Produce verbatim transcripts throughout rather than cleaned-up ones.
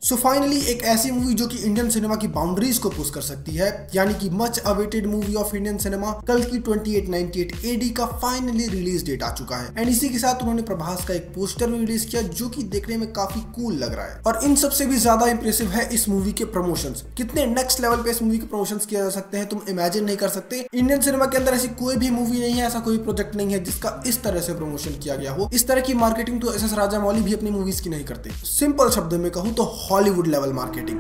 So finally एक ऐसी movie जो कि इंडियन सिनेमा की बाउंड्रीज को पुश कर सकती है, यानी कि much awaited movie of Indian cinema कल की अट्ठाईस अट्ठानवे एडी का फाइनली रिलीज डेट आ चुका है। एंड इसी के साथ उन्होंने प्रभास का एक पोस्टर भी रिलीज किया जो कि देखने में काफी कूल लग रहा है। और इन सबसे भी ज्यादा इंप्रेसिव है इस मूवी के प्रमोशंस। कितने नेक्स्ट लेवल पे इस मूवी के प्रमोशंस किया जा सकते हैं तुम इमेजिन नहीं कर सकते। इंडियन सिनेमा के अंदर ऐसी कोई भी मूवी नहीं है, ऐसा कोई प्रोजेक्ट नहीं है जिसका इस तरह से प्रमोशन किया गया हो। इस तरह की मार्केटिंग तो एस एस राजामौली भी अपनी मूवीज की नहीं करते। सिंपल शब्दों में कहूँ तो हॉलीवुड लेवल मार्केटिंग।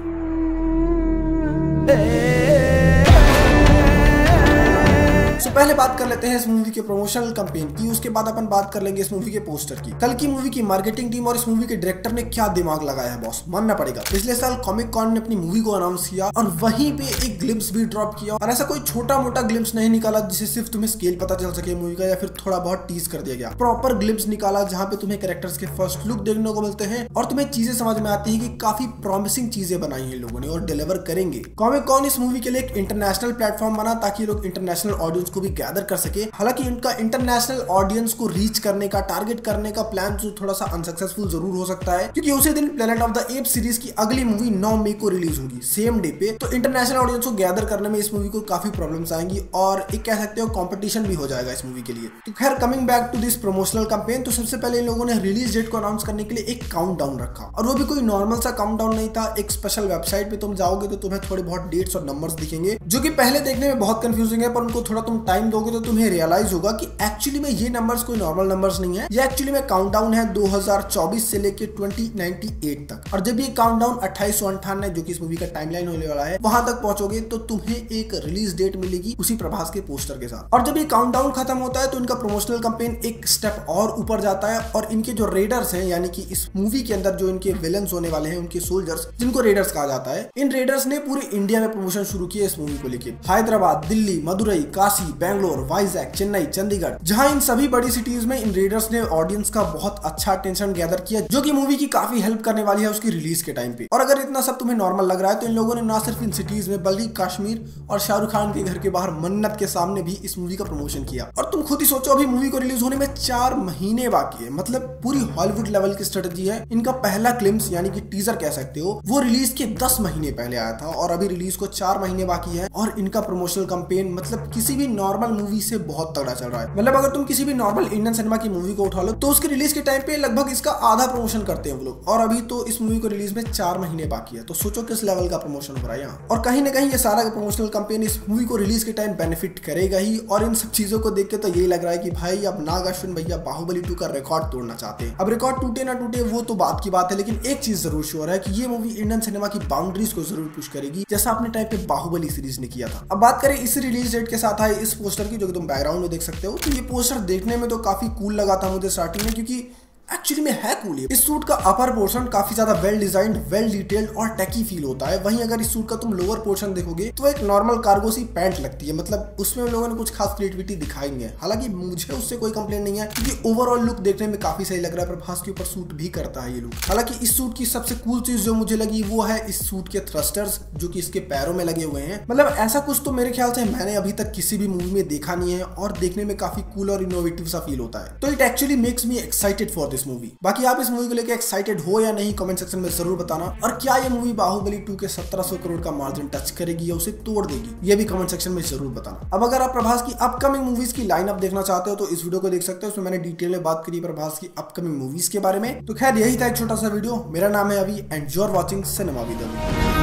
तो पहले बात कर लेते हैं इस मूवी के प्रमोशनल कैंपेन की, उसके बाद अपन बात कर लेंगे इस मूवी के पोस्टर की। कल की मूवी की मार्केटिंग टीम और इस मूवी के डायरेक्टर ने क्या दिमाग लगाया है बॉस, मानना पड़ेगा। पिछले साल कॉमिक कॉन ने अपनी मूवी को अनाउंस किया और वहीं पे एक ग्लिम्स भी ड्रॉप किया, और ऐसा कोई छोटा मोटा ग्लिम्स नहीं निकाला जिससे सिर्फ तुम्हें स्केल पता चल सके मूवी का या फिर थोड़ा बहुत टीज कर दिया गया। प्रॉपर ग्लिम्स निकाला जहाँ पे तुम्हें कैरेक्टर्स के फर्स्ट लुक देखने को मिलते हैं और तुम्हें चीजें समझ में आती है कि काफी प्रॉमिसिंग चीजें बनाई हैं लोगों ने और डिलीवर करेंगे। कॉमिक कॉन इस मूवी के लिए एक इंटरनेशनल प्लेटफॉर्म बना ताकि लोग इंटरनेशनल ऑडियंस को भी गैदर कर सके। हालांकि इनका इंटरनेशनल ऑडियंस को रीच करने का, टारगेट करने का प्लान जो थोड़ा सा अनसक्सेसफुल जरूर हो सकता है, क्योंकि उसी दिन Planet of the Apes series की अगली मूवी नौ मई को रिलीज होगी, सेम डे पे। तो इंटरनेशनल ऑडियंस को गैदर करने में इस मूवी को काफी प्रॉब्लम्स आएंगी और एक कह सकते हो कंपटीशन भी हो जाएगा इस मूवी के लिए। तो खैर coming back to this promotional campaign, तो सबसे पहले इन लोगों ने रिलीज डेट को अनाउंस करने के लिए एक काउंटडाउन रखा, और वो भी कोई नॉर्मल सा काउंटडाउन नहीं था। एक स्पेशल वेबसाइट पे तुम जाओगे तो तुम्हें थोड़े बहुत डेट्स और नंबर्स दिखेंगे जो कि पहले देखने में बहुत कंफ्यूजिंग है, पर उनको थोड़ा तुम टाइम दोगे तो तुम्हें रियलाइज होगा कि एक्चुअली में ये नंबर्स कोई नॉर्मल नंबर्स नहीं है। ये एक्चुअली में काउंटडाउन है दो हज़ार चौबीस से लेके दो हज़ार अट्ठानवे तक। और जब ये काउंटडाउन अट्ठाईस सौ अंठानवे जो कि इस मूवी का टाइमलाइन होने वाला है वहां तक पहुंचोगे तो तुम्हें एक रिलीज डेट मिलेगी उसी प्रभास के पोस्टर के साथ। और जब ये काउंटडाउन खत्म होता है तो इनका प्रमोशनल कैंपेन एक स्टेप और ऊपर जाता है और इनके जो रेडर्स हैं, यानी कि इस मूवी के अंदर जो इनके विलन्स होने वाले हैं, उनके सोल्जर्स जिनको रेडर्स कहा जाता है, इन रेडर्स ने पूरे इंडिया में प्रमोशन शुरू किया इस मूवी को लेकर। हैदराबाद, दिल्ली, मदुरई, काशी, बेंगलोर, वाइजैक, चेन्नई, चंडीगढ़, जहां इन सभी बड़ी सिटीज में इन रेडर्स ने ऑडियंस का बहुत अच्छा अटेंशन गैदर किया, जो कि मूवी की काफी हेल्प करने वाली है उसकी रिलीज के टाइम पे। और अगर इतना सब तुम्हें नॉर्मल लग रहा है तो इन लोगों ने ना सिर्फ इन सिटीज में बल्कि कश्मीर और शाहरुख खान के घर के बाहर मन्नत के सामने भी इस मूवी का प्रमोशन किया। और तुम खुद ही सोचो, अभी मूवी को रिलीज होने में चार महीने बाकी है, मतलब पूरी हॉलीवुड लेवल की स्ट्रेटेजी है। इनका पहला ग्लिम्स यानी कि टीजर कह सकते हो वो रिलीज के दस महीने पहले आया था और अभी रिलीज को चार महीने बाकी है। और इनका प्रमोशनल कैंपेन मतलब किसी भी नॉर्मल मूवी से बहुत तगड़ा चल रहा है। मतलब अगर तुम किसी भी नॉर्मल इंडियन सिनेमा की मूवी को उठा लो तो उसके रिलीज के टाइम पे लगभग इसका आधा प्रमोशन करते हैं वो लोग, और अभी तो इस मूवी को रिलीज में चार महीने बाकी है। तो सोचो किस लेवल का प्रमोशन हो रहा है यहाँ। और कहीं ना कहीं ये सारा प्रमोशनल कैंपेन इस मूवी को रिलीज के टाइम बेनिफिट करेगा ही। और इन सब चीजों को देख के तो यही लग रहा है कि भाई अब नाग अश्विन भैया बाहुबली टू का रिकॉर्ड तोड़ना चाहते हैं। अब रिकॉर्ड टूटे ना टूटे वो तो बात की बात है, लेकिन एक चीज जरूर श्योर है कि ये मूवी इंडियन सिनेमा की बाउंड्रीज को जरूर पुश करेगी, जैसा अपने टाइम पे बाहुबली सीरीज ने किया था। अब बात करें इस रिलीज डेट के साथ आए इस पोस्टर की, जो कि तुम बैकग्राउंड में देख सकते हो। तो ये पोस्टर देखने में तो काफी कूल लगा था मुझे स्टार्टिंग में, क्योंकि एक्चुअली में है कूल। इस सूट का अपर पोर्शन काफी ज्यादा वेल डिजाइंड, वेल डिटेल्ड और टेकी फील होता है। वहीं अगर इस सूट का तुम लोअर पोर्शन देखोगे तो एक नॉर्मल कार्गो सी पैंट लगती है, मतलब उसमें लोगों ने कुछ खास क्रिएटिविटी दिखाई नहीं है। हालांकि मुझे उससे कोई कंप्लेंट नहीं है क्योंकि ओवरऑल लुक देखने में काफी सही लग रहा है। प्रभास के ऊपर सूट भी करता है ये लुक। हालांकि इस सूट की सबसे कूल चीज जो मुझे लगी वो है इस सूट के थ्रस्टर्स जो कि इसके पैरों में लगे हुए हैं। मतलब ऐसा कुछ तो मेरे ख्याल से मैंने अभी तक किसी भी मूवी में देखा नहीं है और देखने में काफी कूल और इनोवेटिव सा फील होता है। तो it actually makes me excited for this movie. बाकी आप इस मूवी को लेकर एक्साइटेड हो या नहीं कमेंट सेक्शन में जरूर बताना। और क्या ये मूवी बाहुबली टू के सत्रह सौ करोड़ का मार्जिन टच करेगी या उसे तोड़ देगी, ये भी कमेंट सेक्शन में जरूर बताना। अब अगर आप प्रभास की अपकमिंग मूवीज की लाइनअप देखना चाहते हो तो इस वीडियो को देख सकते हो, उसमें मैंने डिटेल में बात करी प्रभास की अपकमिंग मूवीज के बारे में। तो खैर यही था एक छोटा सा वीडियो। मेरा नाम है Abhi and you are watching cinema with अभी।